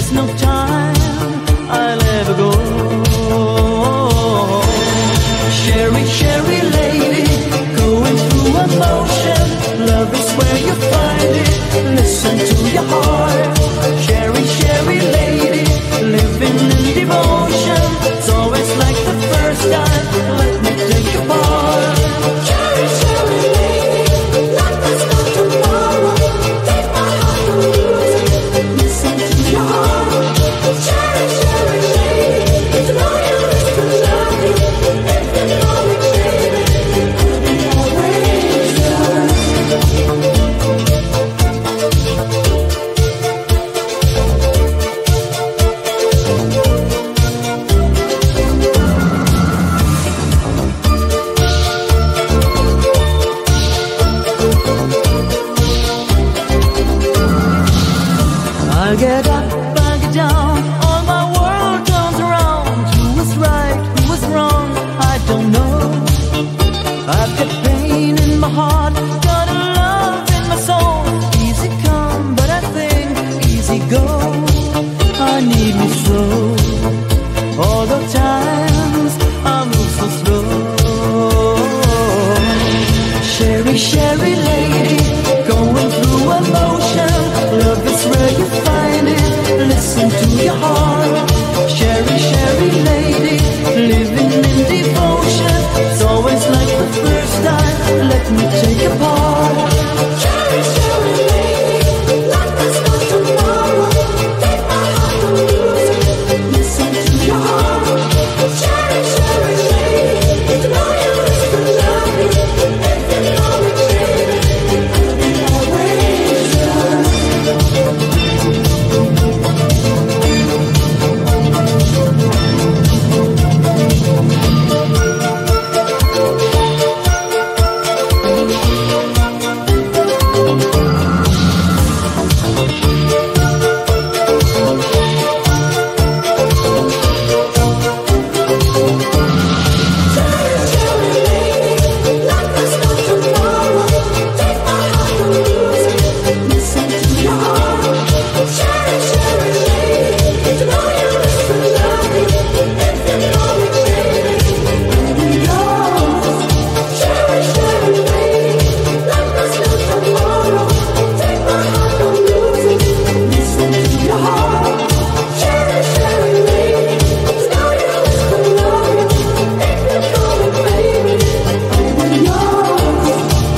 There's no time I'll ever go. Cheri, Cheri Lady, going through emotion. Love is where you find it. Listen to your heart. Cheri, Cheri Lady, living in devotion. It's always like the first time. Let me take your part. Cheri, Cheri Lady, like there's no tomorrow. Take my heart and lose it. Listen to your heart. Cheri, Cheri Lady, to know you is to love you. If you know me, baby, I'll be always yours. I get up, I get down, all my world turns around. Who was right, who was wrong, I don't know. I've got pain in my heart, got a love in my soul. Easy come, but I think easy go. I need you so. All the times I move so slow. Cheri, Cheri Lady, going through emotion. Love is where you find it. Listen to your heart. Cheri, Cheri Lady, living in devotion. It's always like the first time. Let me take your part. Cheri, Cheri Lady, like there's no tomorrow. Take my heart and lose it. Listen to your heart. Cheri, Cheri Lady, to know you is to love you. If you know me, baby, I'll be always yours. Cheri, Cheri Lady, like there's no tomorrow. Take my heart and lose it. Listen to your heart. Cheri, Cheri Lady, to know you is to love you. If you know me, baby, I'll be yours. Cheri, Cheri Lady, like there's no tomorrow. Take my heart and lose it. Listen to your heart. Cheri, Cheri Lady, to know you is to love you. If you know me, baby, I'll be yours.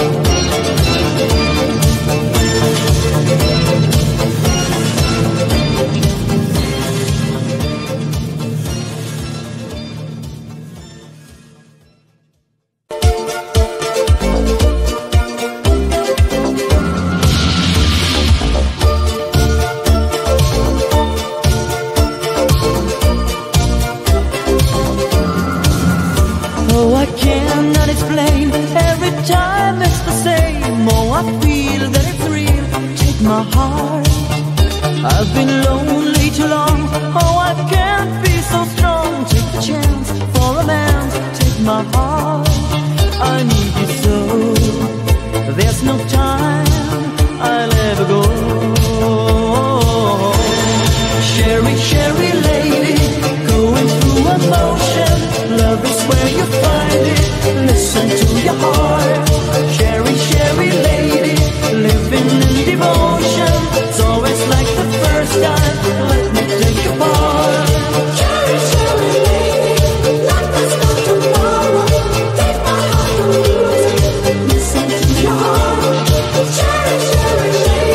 Oh, I cannot explain. Every time it's the same. Oh, I feel that it's real. Take my heart. I've been lonely too long. Oh, I can't be so strong. Take the chance for a man. Take my heart. I need you so. There's no time I'll ever go. Cheri, Cheri Lady, going through emotion. Love is where you find it. Listen to your heart. Cheri, Cheri Lady, living in devotion. It's always like the first time. Let me take your part. Cheri, Cheri Lady, like there's no tomorrow. Take my heart and lose it. Listen to your heart. Cheri, Cheri Lady.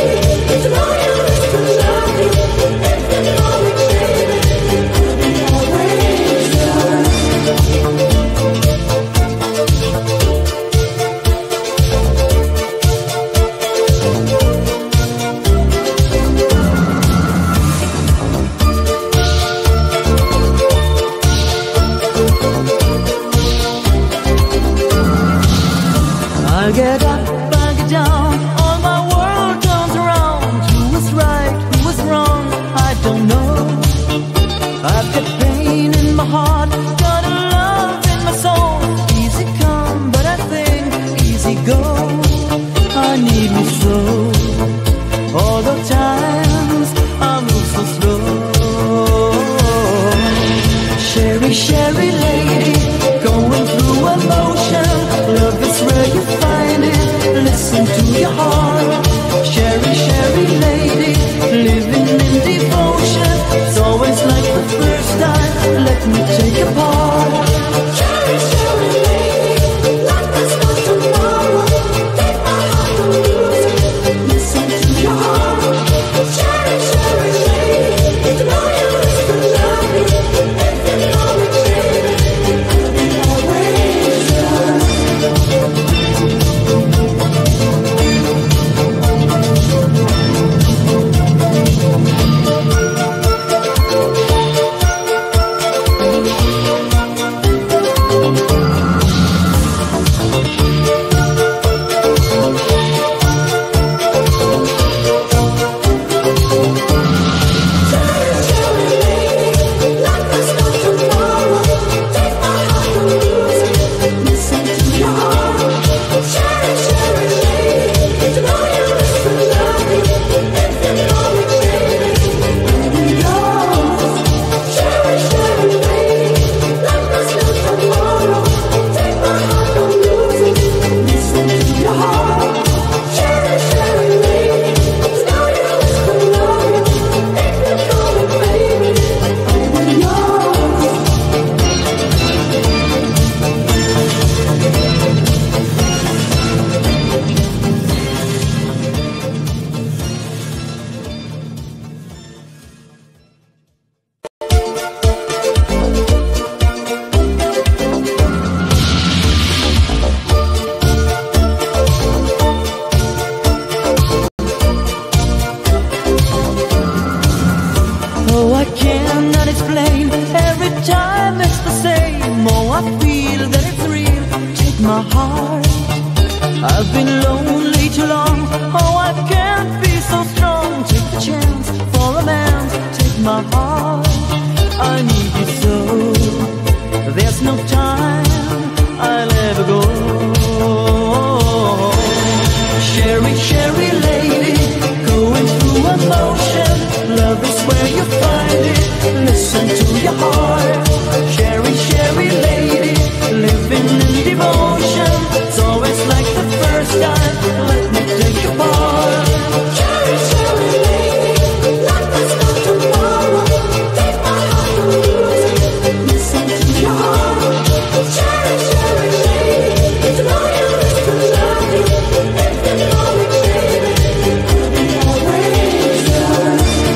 my heart. I've been lonely too long. Oh, I can't be so strong. Take the chance for a man. Take my heart. I need you so. There's no time. I'll ever go. Cheri, Cheri Lady, going through emotion. Love is where you find it. Listen to your heart. Cheri, Cheri Lady, living in devotion. It's always like the first time. Let me take you part. Cheri, Cheri Lady, like there's no tomorrow. Take my heart and lose it. Listen to your heart. Cheri, Cheri Lady, it's no use to love you. If you know it, baby, I'll be always yours.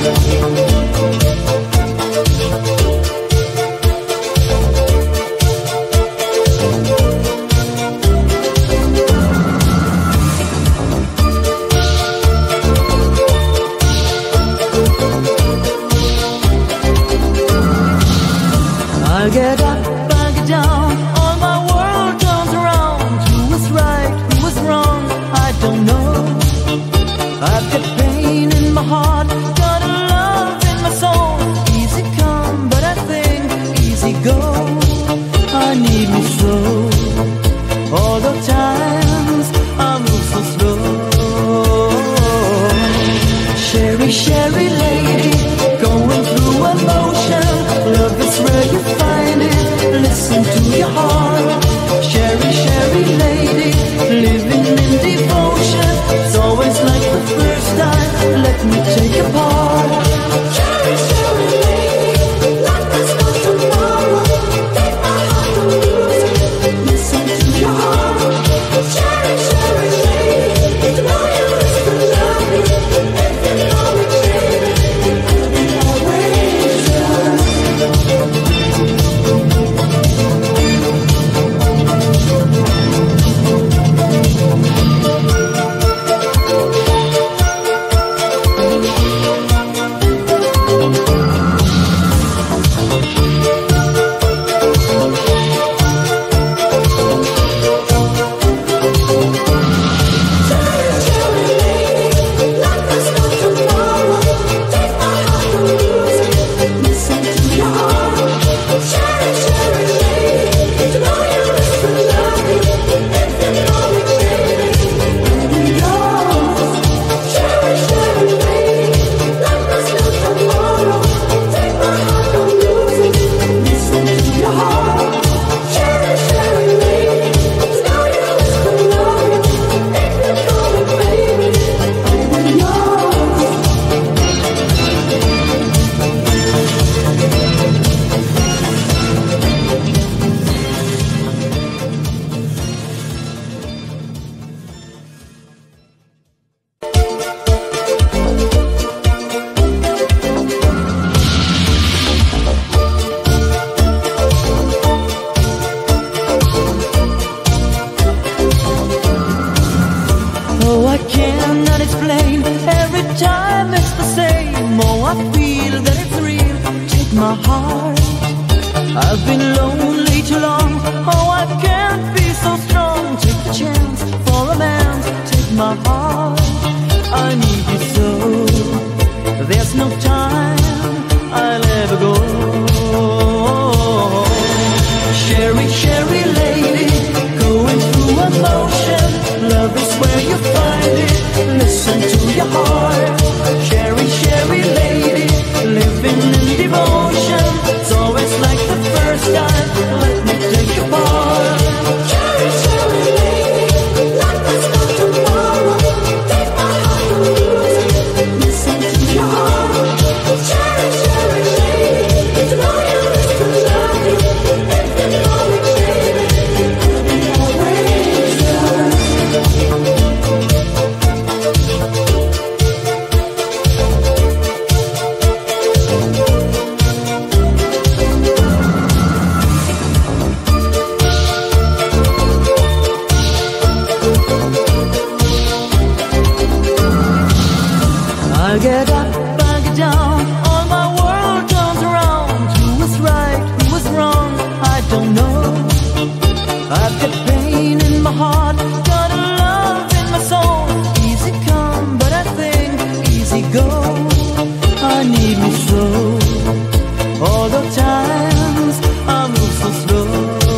I get up, I get down, all my world turns around. Who was right, who was wrong, I don't know. I've got pain in my heart, got a love in my soul. Easy come, but I think easy go. I need me so. All the times I move so slow. Cheri, Cheri Lady, going through emotion. Love is where you find it. Listen to your heart. Cheri, Cheri Lady, living in devotion. It's always like the first time. Let me take your part. Cheri, Cheri Lady, like there's no tomorrow. Take my heart and lose it. Listen to your heart. Cheri, Cheri Lady, it's no use to love you. If you know it, baby, I'll be always yours. Cheri, Cheri Lady, like there's no tomorrow. Take my heart and lose it. Listen to your heart. Cheri, Cheri Lady, it's no use to love you. If you know it, baby, I'll be yours. Cheri, Cheri Lady, like there's no tomorrow. Take my heart and lose it. Listen to your heart. Cheri, Cheri Lady, it's no use to love you. If you know it, baby, I'll be yours. Oh, I cannot explain. Every time it's the same. Oh, I feel that it's real. Take my heart. I've been lonely too long. Oh, I can't be so strong. Take the chance for a man. Take my heart. I need you so. There's no time. I'll ever go. Cheri, Cheri Lady, going through emotion. Love is where you find it. Listen to your heart. Cheri, Cheri Lady, living in devotion. It's always like the first time. Let me take your part. Cheri, Cheri Lady, like there's no tomorrow. Take my heart and lose it. Listen to your heart. Cheri, Cheri Lady, it's no use to love you. If you know it, baby, I'll be always yours. I get up, I get down, all my world turns around. Who was right, who was wrong, I don't know. I've got pain pain in my heart, got a love in my soul. Easy come, but I think easy go. I need me slow. All the times I move so slow.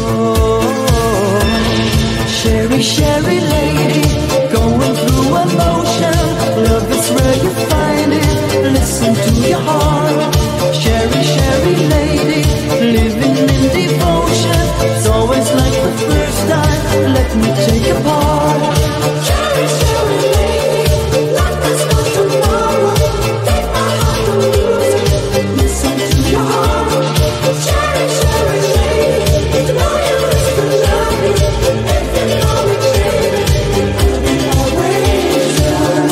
Cheri, Cheri Lady, going through emotion. Love is where you find it. Listen to your heart. Cheri, Cheri Lady, living in devotion. It's always like the first time. Let me take a part. Cheri, Cheri Lady, like there's no tomorrow. Take my heart, don't lose it. Listen to your heart. Cheri, Cheri Lady, to know you is to love me. If you know me, baby, I'll be always yours.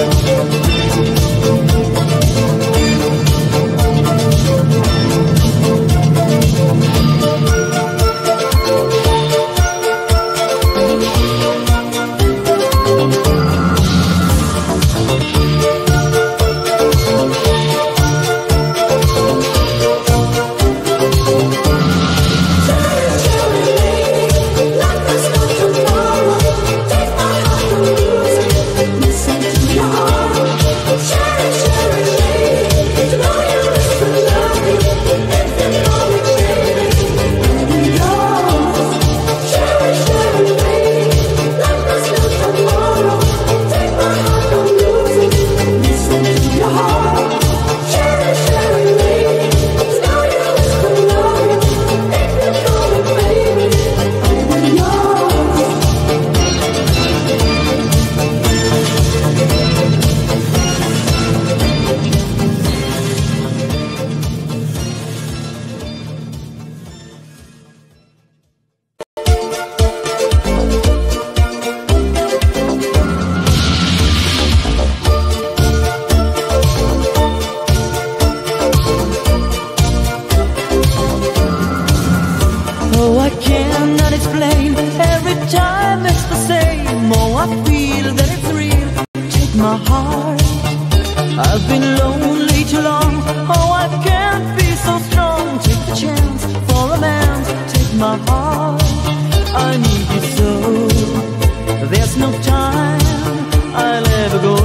Oh, I cannot explain. Every time it's the same. Oh, I feel that it's real. Take my heart. I've been lonely too long. Oh, I can't be so strong. Take the chance for a man. Take my heart. I need you so. There's no time I'll ever go.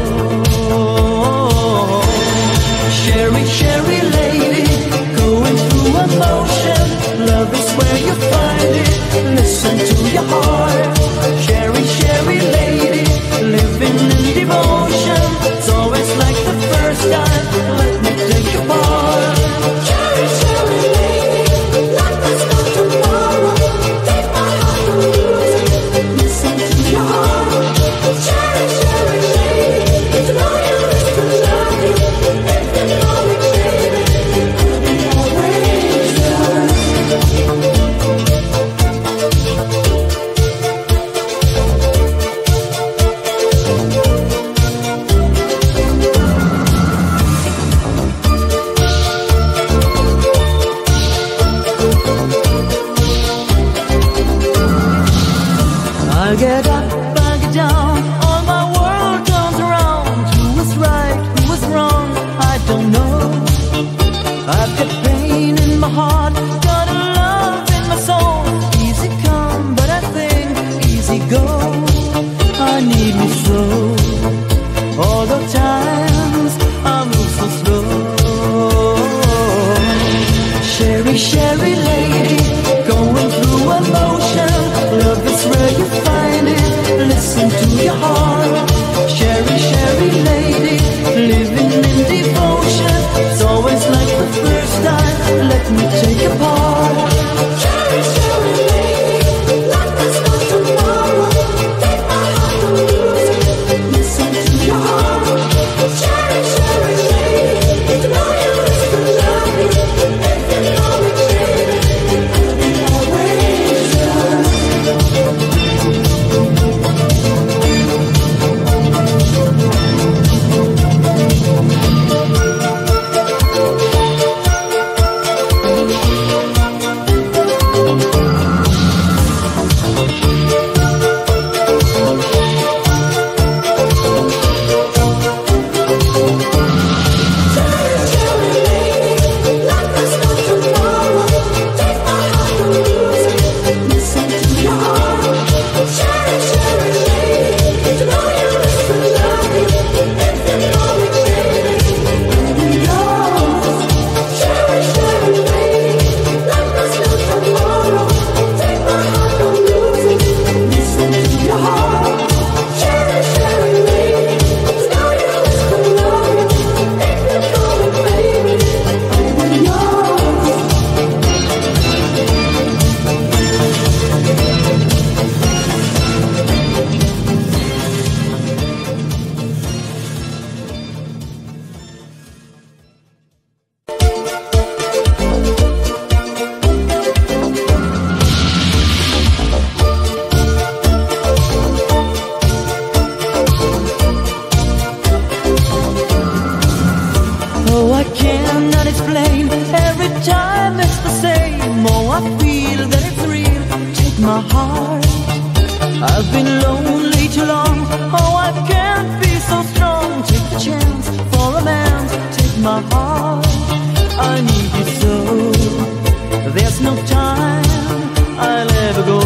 Cheri, Cheri Lady, going through emotion. Love is where you find it. Listen to your heart. Cheri, Cheri Lady, living in devotion. It's always like the first time. Let me take your part. Cheri, Cheri Lady, like there's no tomorrow. Take my heart, don't lose it. Listen to your heart. Cheri, Cheri Lady, explain. Every time it's the same. Oh, I feel that it's real. Take my heart. I've been lonely too long. Oh, I can't be so strong. Take the chance for a man. Take my heart. I need you so. There's no time I'll ever go.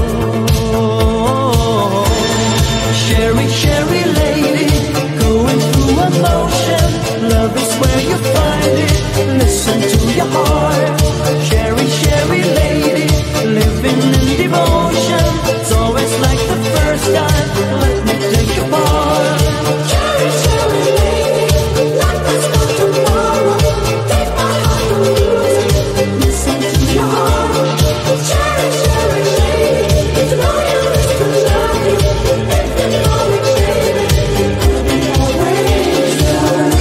Cheri, Cheri Lady, going through emotion. Love is where you find it. Listen to your heart. Cheri, Cheri Lady, living in devotion. It's always like the first time. Let me take your part. Cheri, Cheri Lady, like there's no tomorrow. Take my heart and lose it. Listen to your heart. Cheri, Cheri Lady, to know you is to love you. If you know it, baby, I'll be always yours.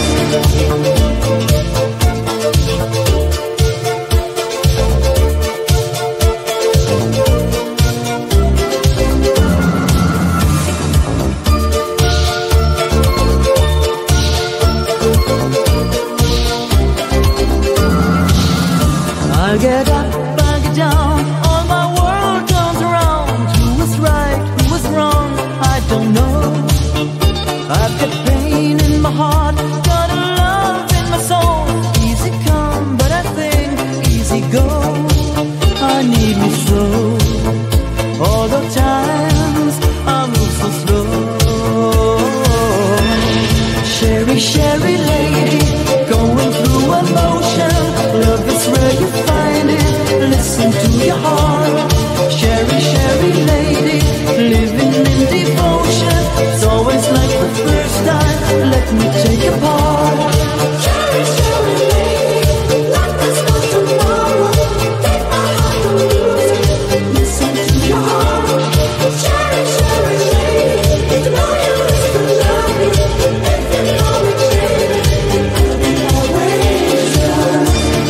I get up, I get down, all my world turns around. Who was right, who was wrong, I don't know. I've got pain in my heart, got a love in my soul. Easy come, but I think easy go. I need me so. All the times I move so slow. Cheri, Cheri Lady, going through emotion. Love is where you find it. Listen to your heart. Cheri, Cheri Lady, living in devotion. It's always like the first time. Let me take a part. Cheri, Cheri Lady, like there's no tomorrow. Take my heart and lose it. Listen to your heart. Cheri, Cheri Lady, to know you is to love you. If you know it, baby, I'll be always yours.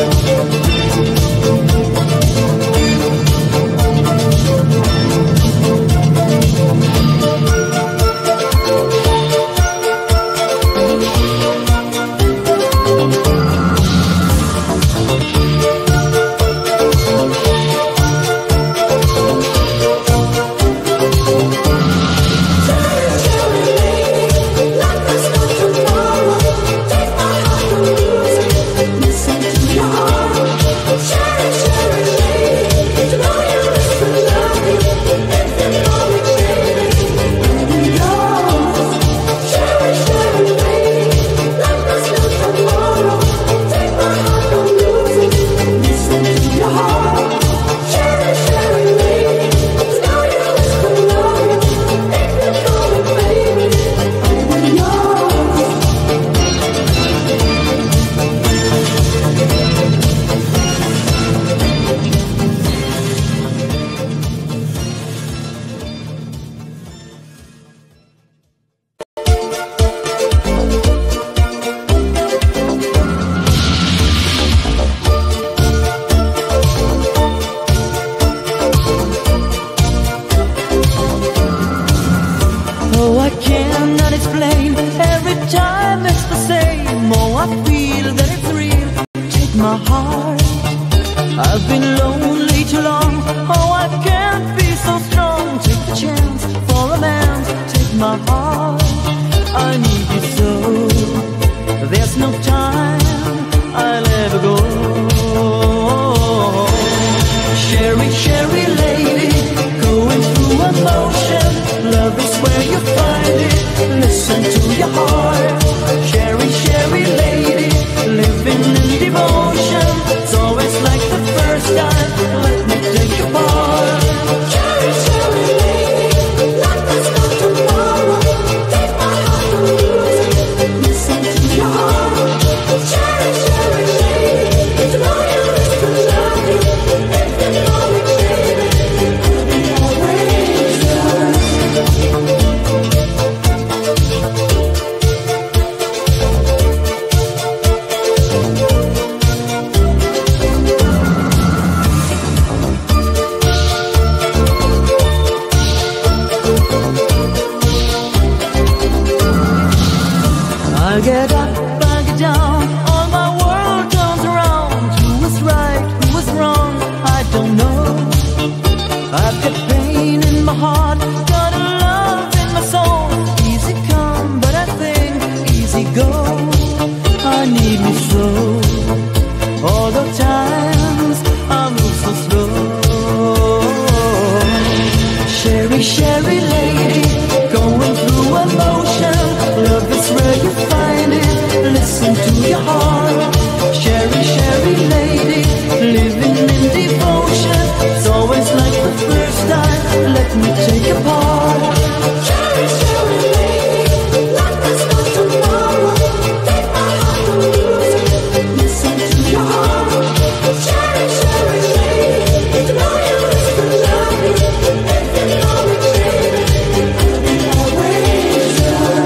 Cheri, Cheri Lady, like there's no tomorrow. Take my heart and lose it. Listen to your heart. Cheri, Cheri Lady, to know you is to love you. If you know it, baby, I'll be yours. Cheri, Cheri Lady, like there's no tomorrow. Take my heart and lose it. Listen to your heart. Cheri, Cheri Lady, to know you is to love you. If you know it, baby, I'll be yours. Oh, I cannot explain. Every time it's the same. Oh, I feel that it's real. Take my heart. I've been lonely too long. Oh, I can't be so strong. Take the chance for a man. Take my heart. I need you so. There's no time I'll ever go. Cheri, Cheri Lady, going through emotion. Love is where you find it. Listen to your heart. Cheri, Cheri Lady, living in devotion. It's always like the first time. Let me take your part. Cheri, Cheri Lady, like there's no tomorrow. Take my heart and lose it. Listen to your heart. Cheri, Cheri Lady, need me so. All the times I move so slow. Cheri, Cheri Lady, going through emotion. Love is where you find it. Listen to your heart. Cheri, Cheri Lady, living in devotion. It's always like the first time. Let me take a part. Cheri, Cheri Lady, like there's no tomorrow. Take my heart and lose it. Listen to your heart. Cheri, Cheri Lady, it's no use to love me. If you know me, baby, I'll be always yours.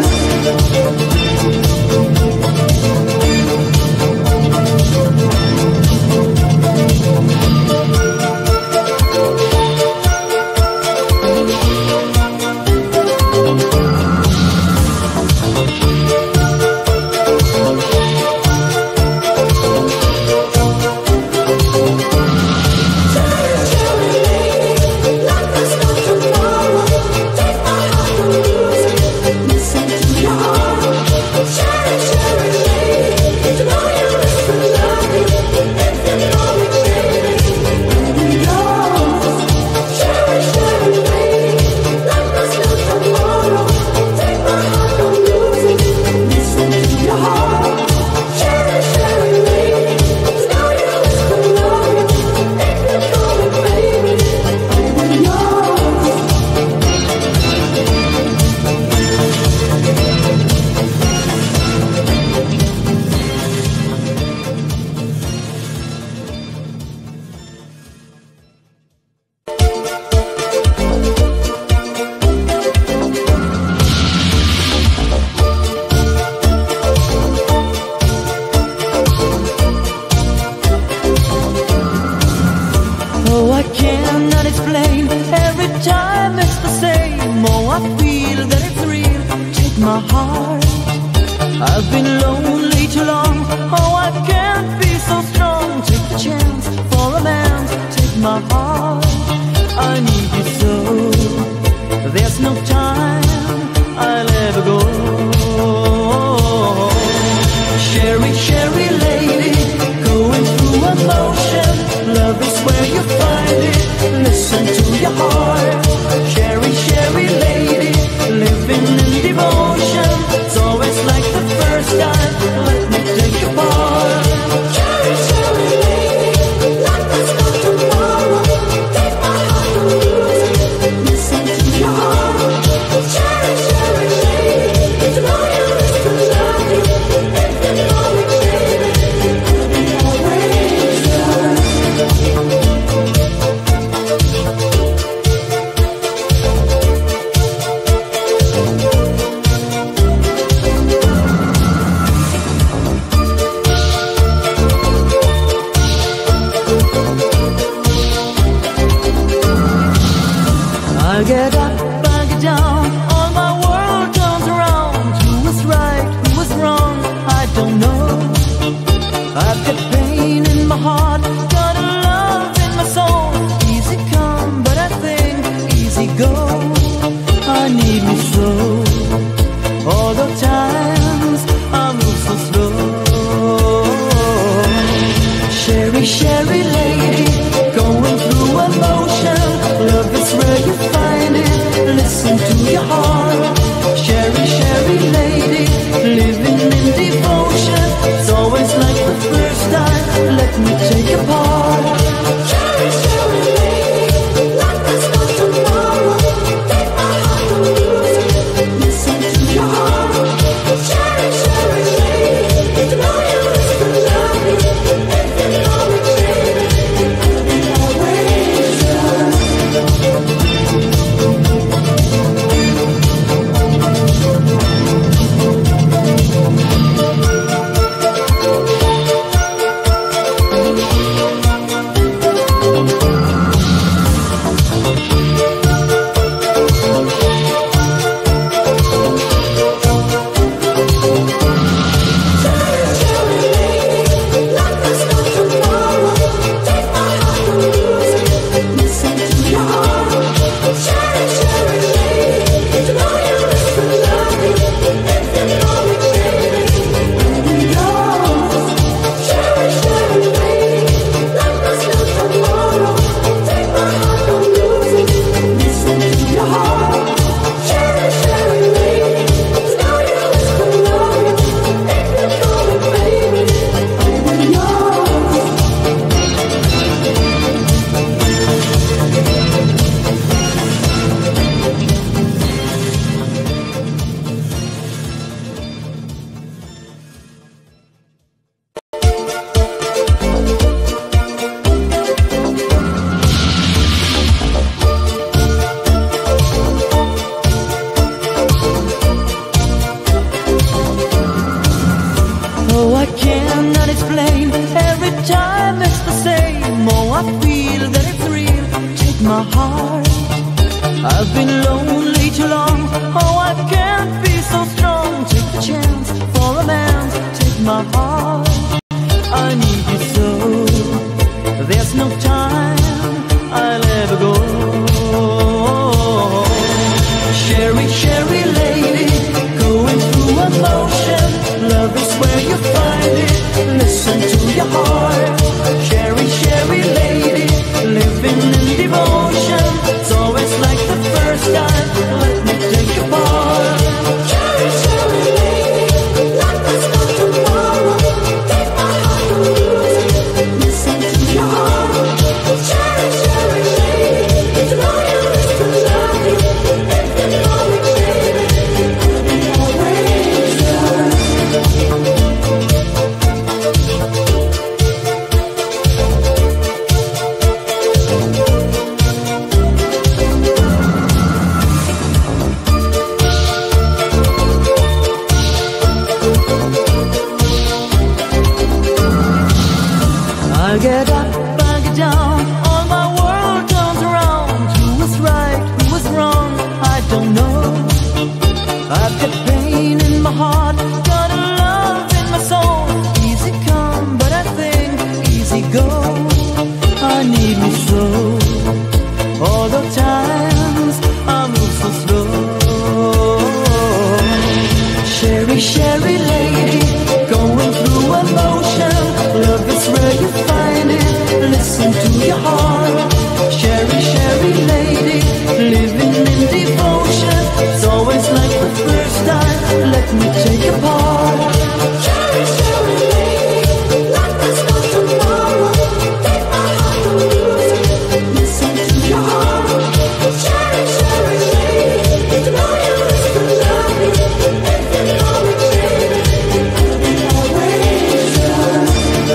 Oh, I cannot explain. Every time it's the same. Oh, I feel that it's real. Take my heart. I've been lonely too long. Oh, I can't be so strong. Take the chance for a man. Take my heart. I need you so. There's no time I'll ever go. Cheri, Cheri Lady, going through emotion. Love is where you find it. Listen to your heart. Cheri, Cheri Lady, living in devotion. It's always like the first time. Let me take a part. Cheri, Cheri Lady, like there's no tomorrow. Take my heart and lose it. Listen to your heart. Cheri, Cheri Lady, it's no use to love me. If you know me, baby, I'll be always yours. I get up, I get down, all my world turns around. Who was right, who was wrong, I don't know. I've got pain in my heart, got a love in my soul. Easy come, but I think easy go. I need me so. All the times I move so slow. Cheri, Cheri Lady, going through emotion. Love is where you find it. Listen to your heart. Cheri, Cheri Lady, living in devotion. It's always like the first time. Let me take a part. Cheri, Cheri Lady, like there's no tomorrow. Take my heart and lose it. Listen to your heart. Cheri, Cheri Lady, it's no use to love me. If you know me, baby, cannot explain. Every time it's the same. Oh, I feel that it's real. Take my heart. I've been lonely too long. Oh, I can't be so strong. Take the chance for a man. Take my heart. I need you so. There's no time I'll ever go. Cheri, Cheri Lady, going through emotion. Love is where you find it. Listen to your heart. Cheri, Cheri Lady, living in devotion. It's always like the first time. Let me take your part. Cheri, Cheri Lady, like there's no tomorrow. Take my heart and lose it. Listen to your heart. Cheri, Cheri Lady, to know you is to love you. If you know me, baby, I'll be always yours. I get up, I get down, all my world turns around. Who was right, who was wrong, I don't know. I've got pain in my heart, got a love in my soul. Easy come, but I think easy go. I need you so. All the times I move so slow. Cheri, Cheri Lady, going through emotion. Love is where you find it. Listen to your heart. Cheri, Cheri Lady, living in devotion. It's always like the first time. Let me take your part. Cheri, Cheri Lady, like there's no tomorrow. Take my heart and lose it. Listen to your heart. Cheri, Cheri Lady, to know you is to love you. If you know me, baby, I'll be always yours.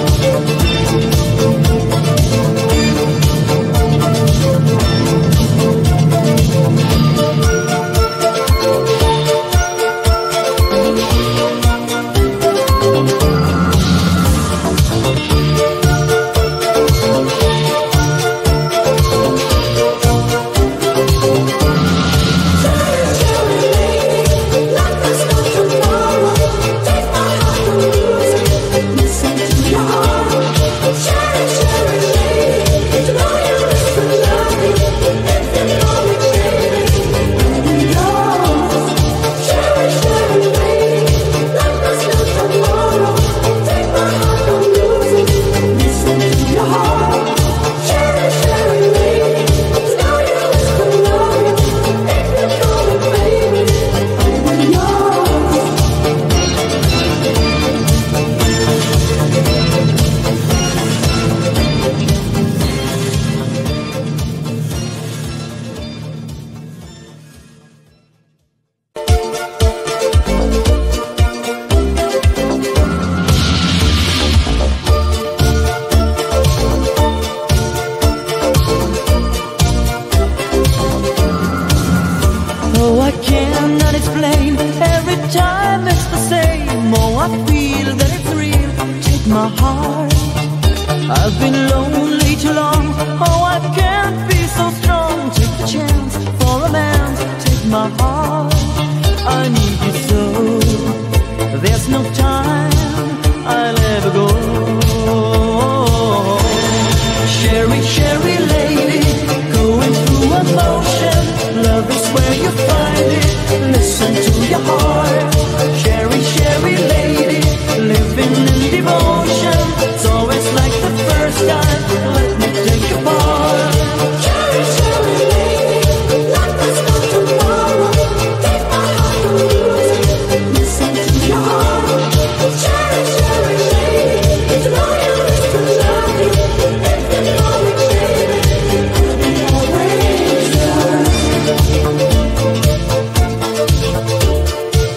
Oh, I cannot explain. Every time it's the same. Oh, I feel that it's real. Take my heart. I've been lonely too long. Oh, I can't be so strong. Take the chance for a man. Take my heart. I need you so. There's no time I'll ever go. Cheri, Cheri Lady, going through emotion. Love is where you find it. Listen to your heart. Cheri, Cheri Lady, living in devotion. It's always like the first time. Let me take your part. Cheri, Cheri Lady, like there's no tomorrow. Take my heart and lose it. Listen to your heart. Cheri, Cheri Lady, to know you is to love you. If you know me, baby, I'll be always yours.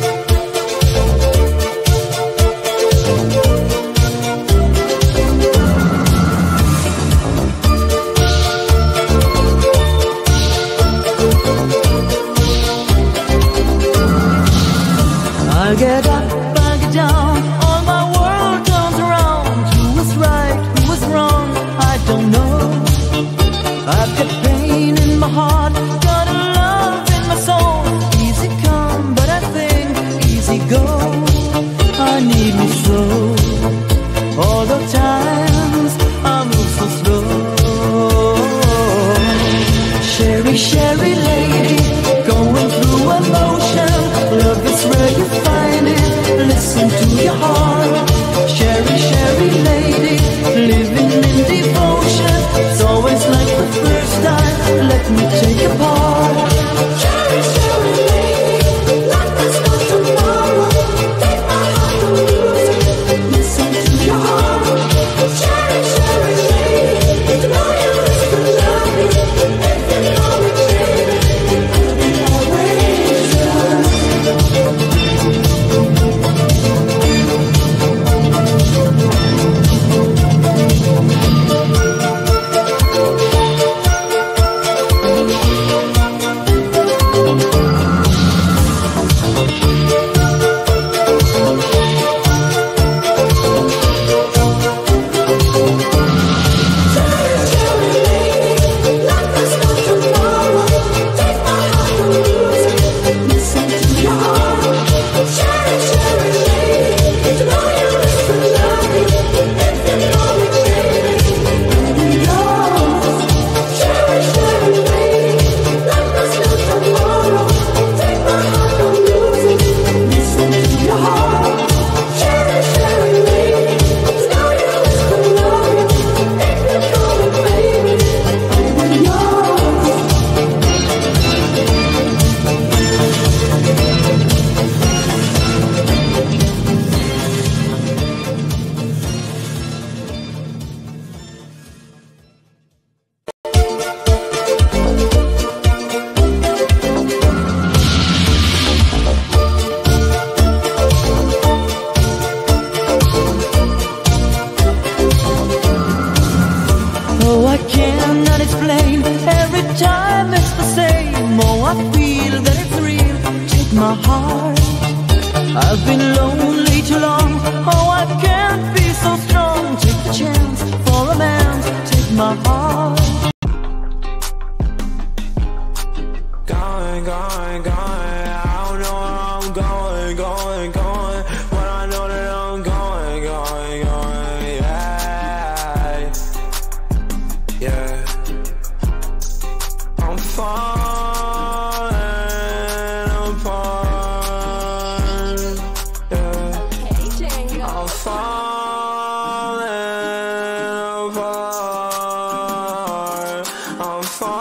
my heart. Going, going, going, I don't know where I'm going, going, going, but I know that I'm going, going, going, yeah, yeah. I'm falling apart, yeah. I'm falling apart, I'm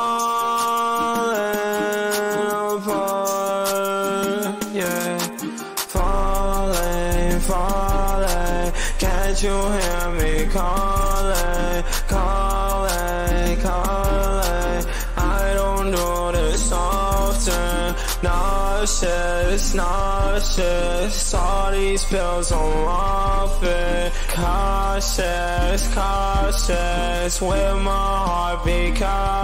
falling apart, yeah. Falling, falling, can't you hear me calling, calling, calling? I don't do this often. Nauseous, nauseous, all these pills I'm off it. Cautious, cautious, with my heartbeat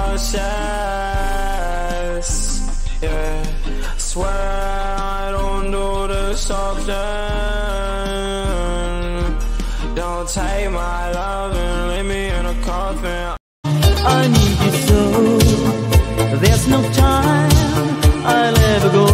cautious, yeah. Swear I don't do this often. Don't take my love and leave me in a coffin. I need you so, there's no time I'll ever go.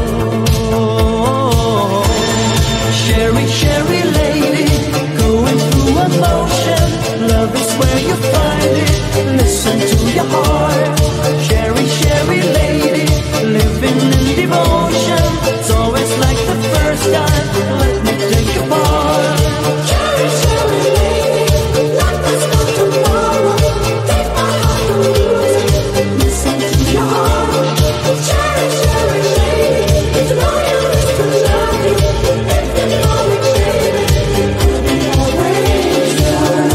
Cheri, Cheri Lady, going through emotion. Love is where you find it, listen to your heart. Cheri, Cheri Lady, living in devotion. It's always like the first time, let me take a part. Cheri, Cheri Lady, like there's no tomorrow. Take my heart and lose it. Listen to your heart. Cheri, Cheri Lady, to know you is to love you. If you know me, baby, I'll be always yours.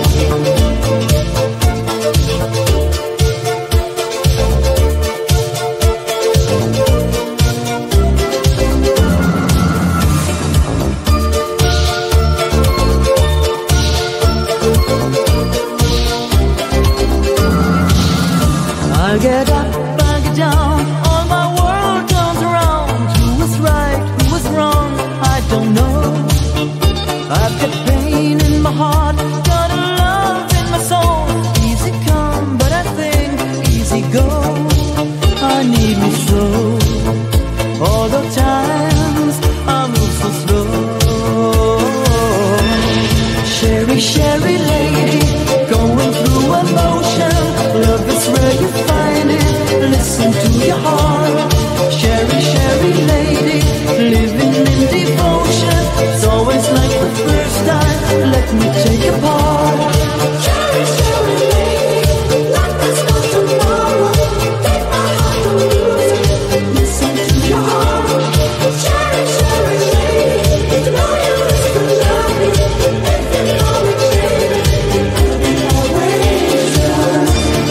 I get up, I get down, all my world turns around. Who was right, who was wrong, I don't know. I've got pain in my heart, got a love in my soul. Easy come, but I think easy go. I need me so, all the times I move so slow. Cheri, Cheri Lady, going through emotion. Love is where you find it, listen to your heart. Cheri, Cheri Lady, living in devotion. It's always like the first time, let me take a part. Cheri, Cheri Lady, like there's no tomorrow. Take my heart and lose it. Listen to your heart. Cheri, Cheri Lady, to know you is to love you. If you know me, baby, I'll be always yours.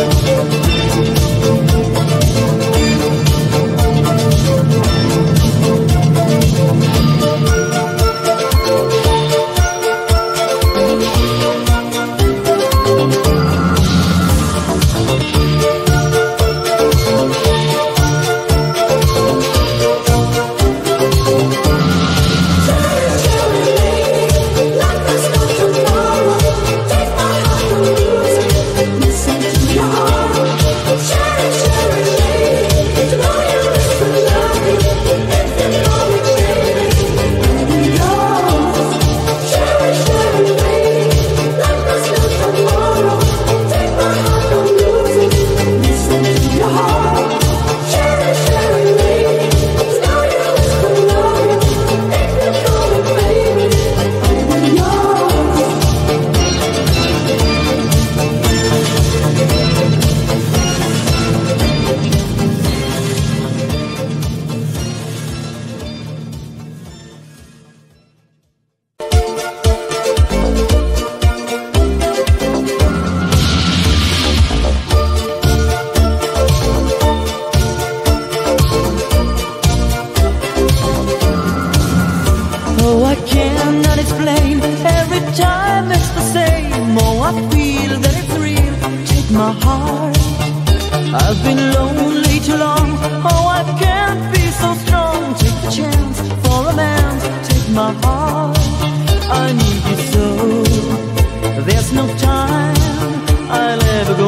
my heart. I've been lonely too long. Oh, I can't be so strong. Take the chance for a man. Take my heart. I need you so. There's no time I'll ever go.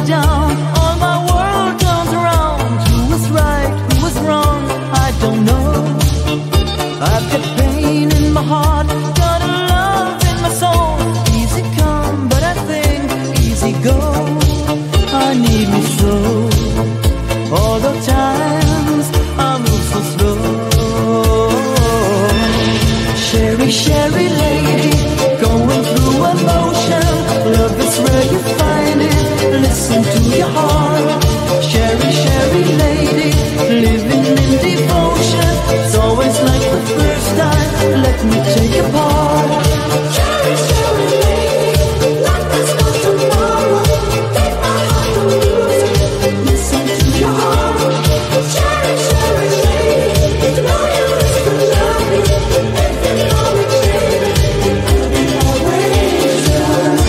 down, all my world turns around. Who was right, who was wrong, I don't know. I've got pain in my heart, got a love in my soul. Easy come, but I think easy go. I need me so. All the times I move so slow. Cheri, Cheri Lady, going through emotion. Love is where you find it. Listen to your heart. Cheri, Cheri Lady, living in devotion. It's always like the first time. Let me take your part. Cheri, Cheri Lady, like there's no tomorrow. Take my heart, don't lose it. Listen to your heart. Cheri, Cheri Lady, it's no use to love me. If you know me, baby, I'll be always yours.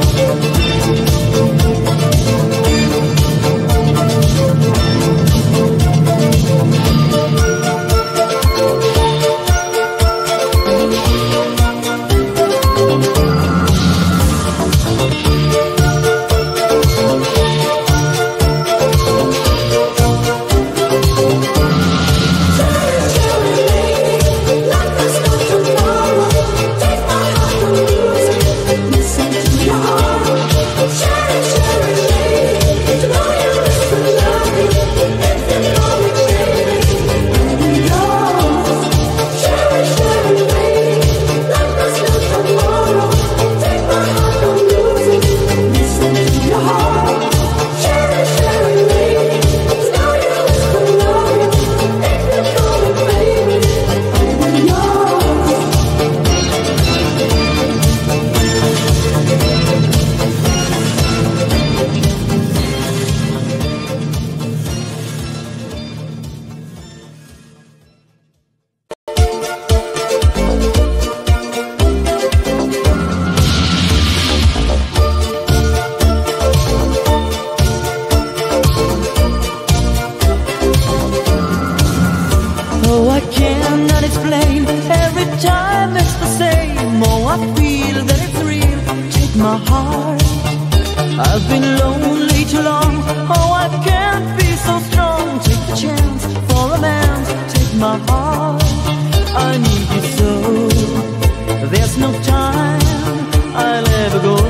Oh, I cannot explain. Every time it's the same. Oh, I feel that it's real. Take my heart. I've been lonely too long. Oh, I can't be so strong. Take the chance for a man. Take my heart. I need you so. There's no time I'll ever go.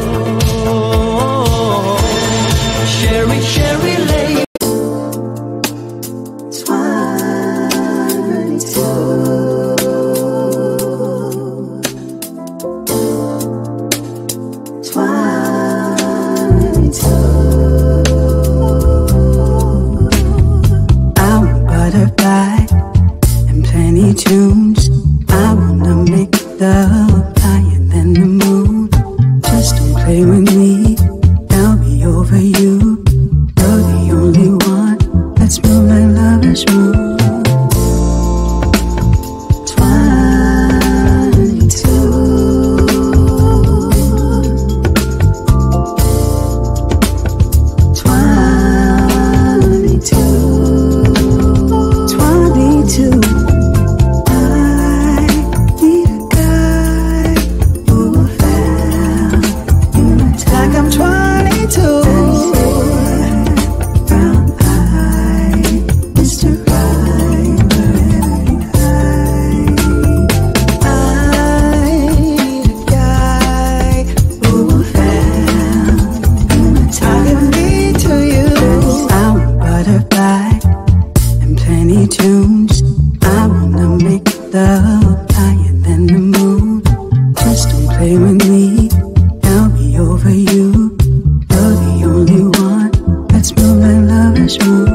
Cheri, Cheri Lady. Butterfly and plenty tunes. I wanna make love higher than the moon. Just don't play with me, I'll be over you. You're the only one. Let's move like lovers move. 22. tunes. I wanna make love higher than the moon. Just don't play with me, I'll be over you. You're the only one. Let's move like lovers move.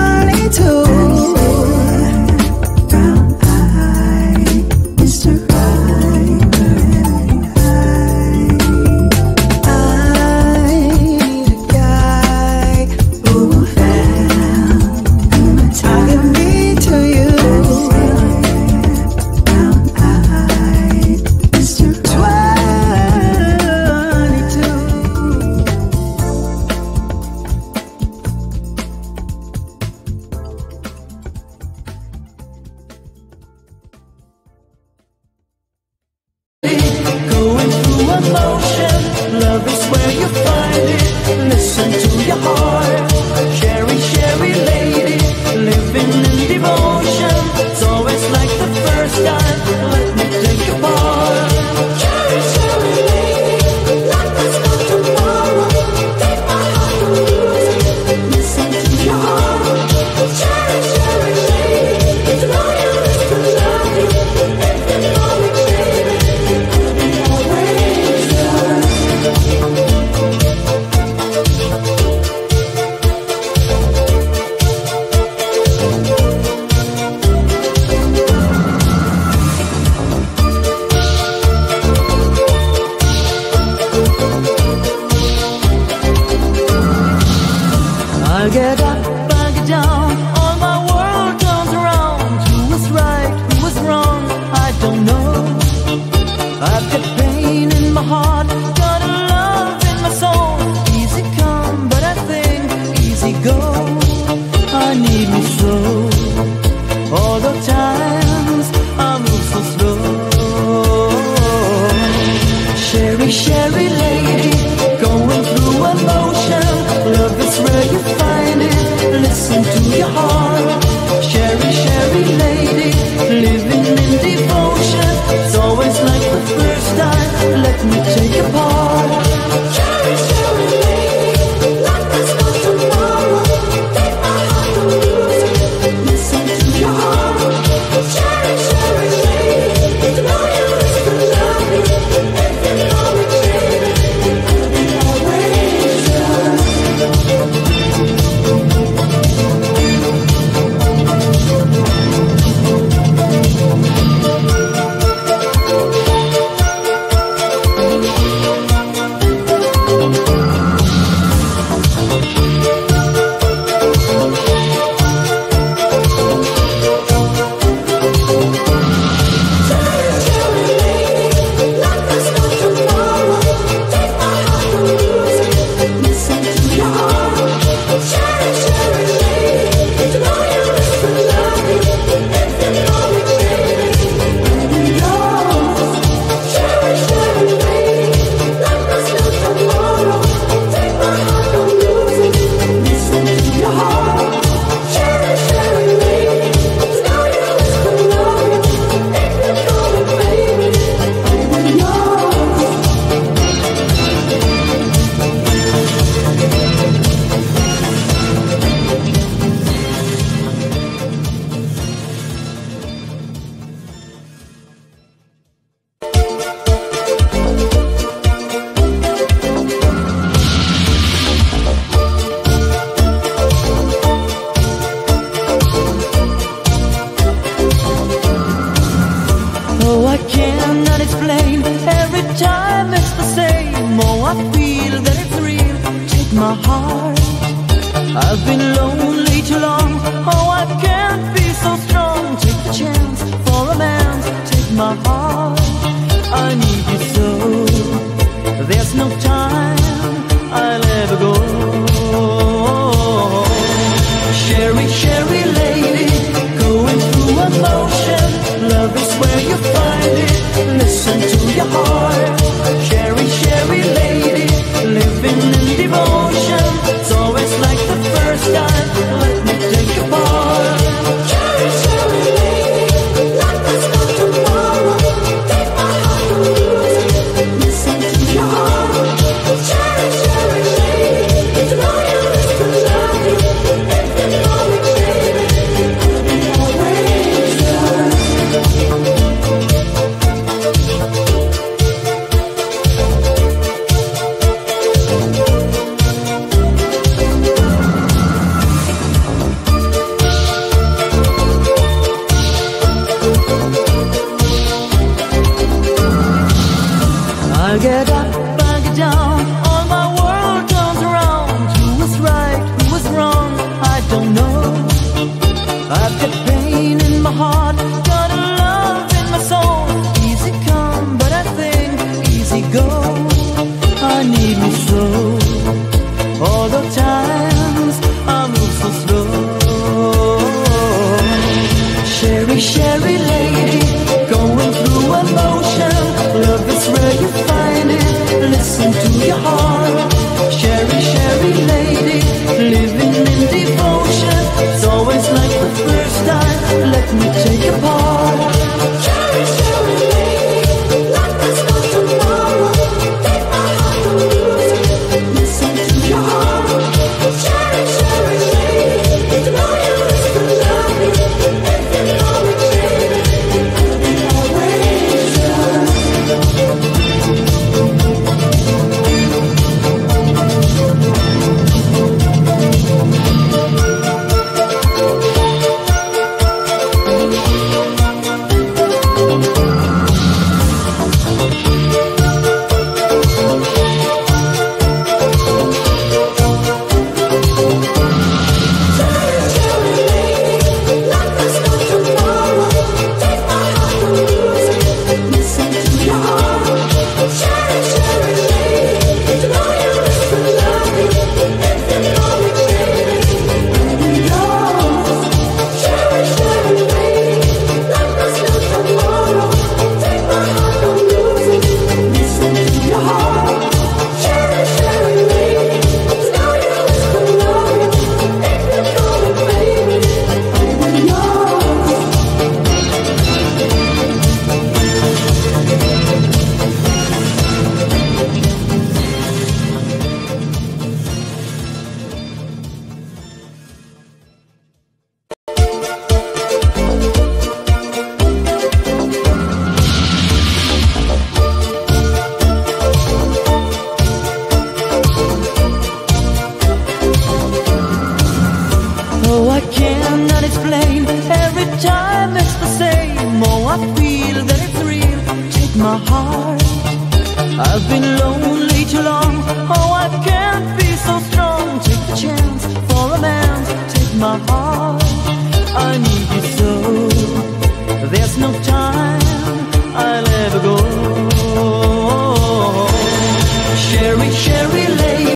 22. emotion. Love is where you find it. Listen to your heart. Cheri, Cheri Lady, living in devotion. It's always like the first time. Let me take your part. Cheri, Cheri Lady, like there's no tomorrow. Take my heart and lose it. Listen to your heart. Cheri, Cheri Lady, it's no use to love you. If you know it, baby, I'll be always yours. I get up, I get down, all my world turns around. Who was right, who was wrong, I don't know. I've got pain in my heart, got a love in my soul. Easy come, but I think easy go. I need me slow, all the times I move so slow. Cheri, Cheri Lady, going through emotion. Love is where you find it. Listen to your heart. Cheri, Cheri Lady, living in devotion. It's always like the first time. Let me take your part. Cheri, Cheri Lady, like there's no tomorrow. Take my heart and lose it. Listen to your heart. Cheri, Cheri Lady, it's no use to love you. If you know it, baby, I'll be always yours. Cheri, Cheri Lady, like there's no tomorrow. Take my heart and lose it. Listen to your heart. Cheri, Cheri Lady, it's no use to love you. If you know it, baby, I'll be yours. Cheri, Cheri Lady, like there's no tomorrow. Take my heart and lose it. Listen to your heart. Cheri, Cheri Lady, it's no use to love you. If you know it, baby, I'll be yours. Oh, I cannot explain. Every time it's the same. Oh, I feel that it's real. Take my heart. I've been lonely too long. Oh, I can't be so strong. Take the chance for a man. Take my heart. I need you so. There's no time I'll ever go. Cheri, Cheri Lady, going through emotion. Love is where you find it. Listen to your heart. Cheri, Cheri Lady, living in devotion. It's always like the first time. Let me take your part. Cheri, Cheri Lady, like there's no tomorrow. Take my heart and lose it. Listen to your heart. Cheri, Cheri Lady, it's no use to love you. If you know it, baby, I'll be always yours. I get up, I get down, all my world turns around. Who was right, who was wrong, I don't know. I've got pain in my heart, got a love in my soul. Easy come, but I think easy go. I need me slow, all the times I move so slow. Cheri, Cheri Lady, going through emotion. Love is where you find it. my heart. I've been lonely too long. Oh, I can't be so strong. Take the chance for a man. Take my heart. I need you so. There's no time I'll ever go. Cheri, Cheri Lady.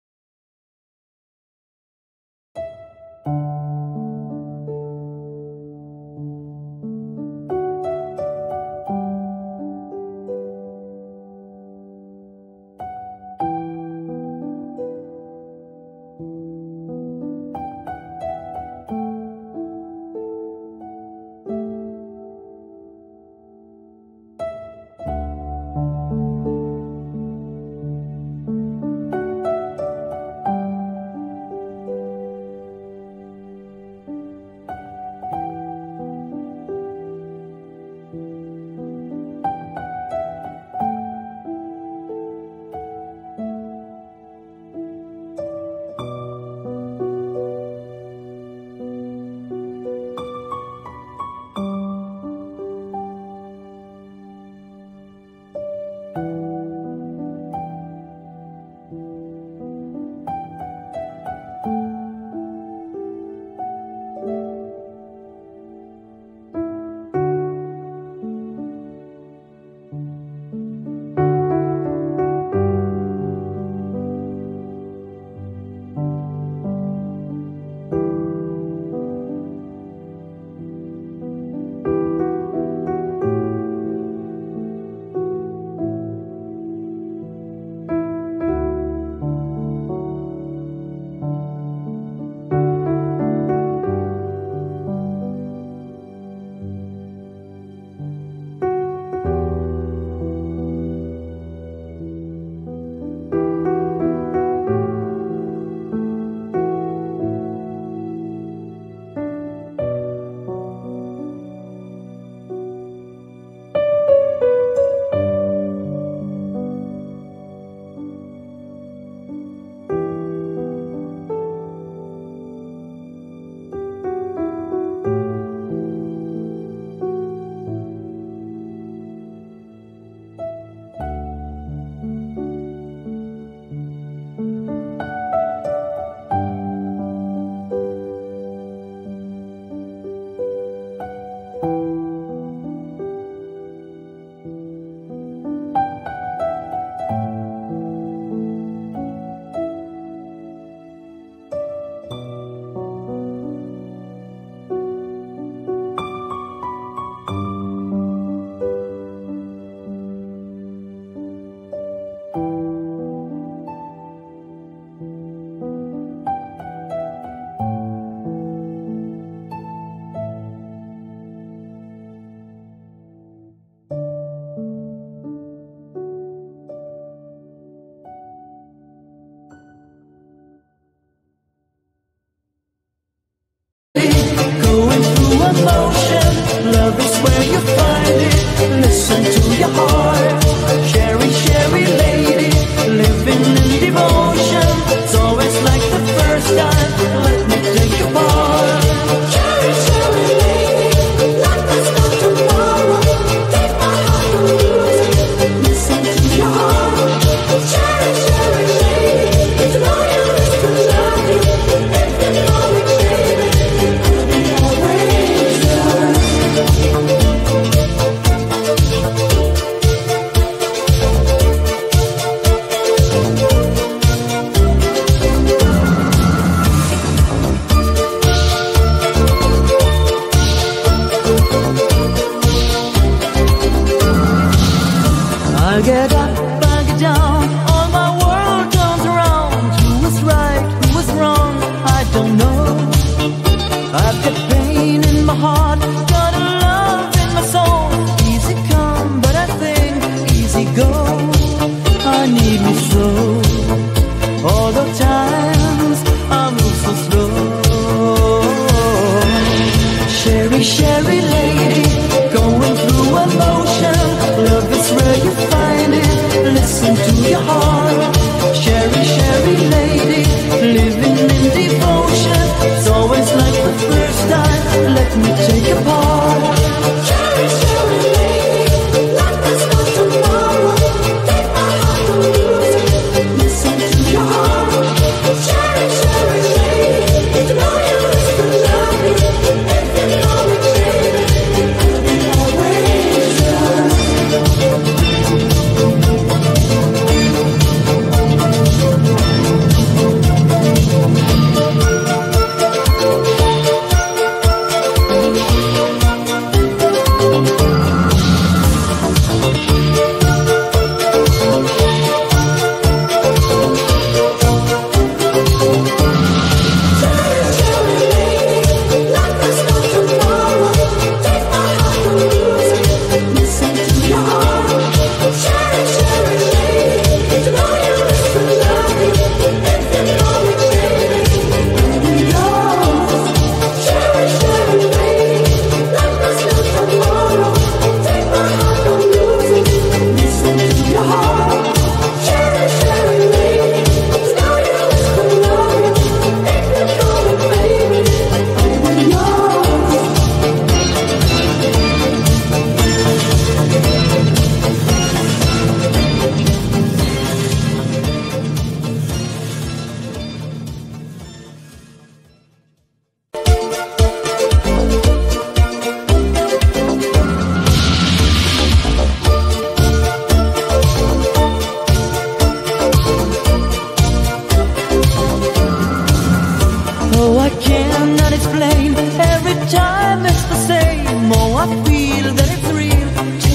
Going through emotion, love is where you find it. Listen to your heart, Cheri, Cheri Lady, living in devotion. It's always like the first time. Let me take your part. Cheri, Cheri Lady, like there's no tomorrow. Take my heart and lose it. Listen to your heart, Cheri, Cheri Lady. To know you is to love you. If you know it, baby, I'll be always yours.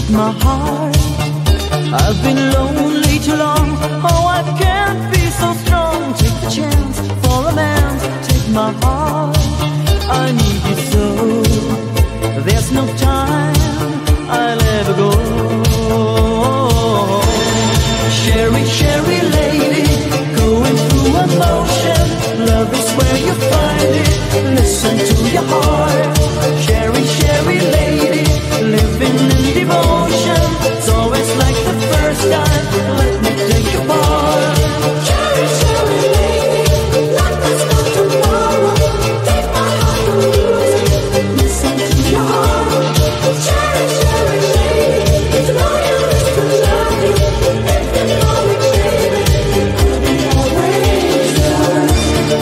take my heart. I've been lonely too long. Oh, I can't be so strong. Take the chance for a man. Take my heart. I need you so. There's no time I'll ever go. Cheri, Cheri Lady, going through emotion. Love is where you find it. Listen to your heart. Cheri, Cheri Lady, living in devotion. It's always like the first time. Let me take your part. Cheri, Cheri Lady, like there's no tomorrow. Take my heart and lose it. Listen to your heart. Cheri, Cheri Lady, it's loyal is to love you. If you know it, baby, I'll be always yours.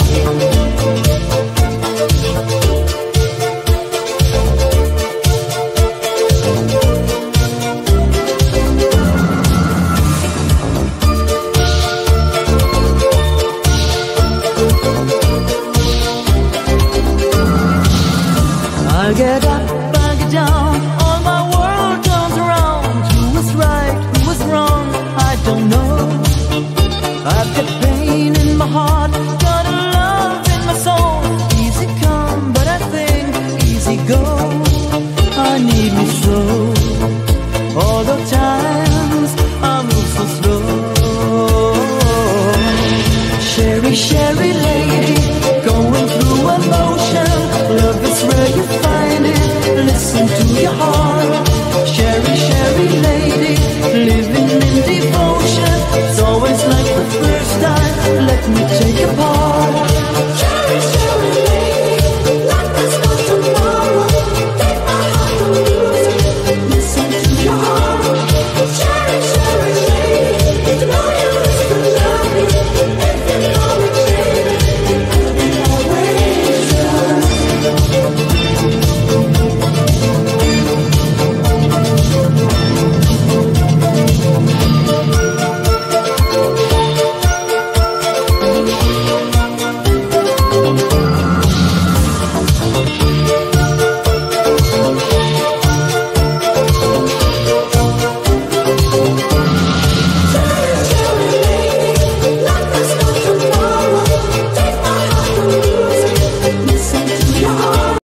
I get up, I get down, all my world turns around. Who was right, who was wrong, I don't know. I've got pain in my heart, got a love in my soul. Easy come, but I think easy go. I need me so. Although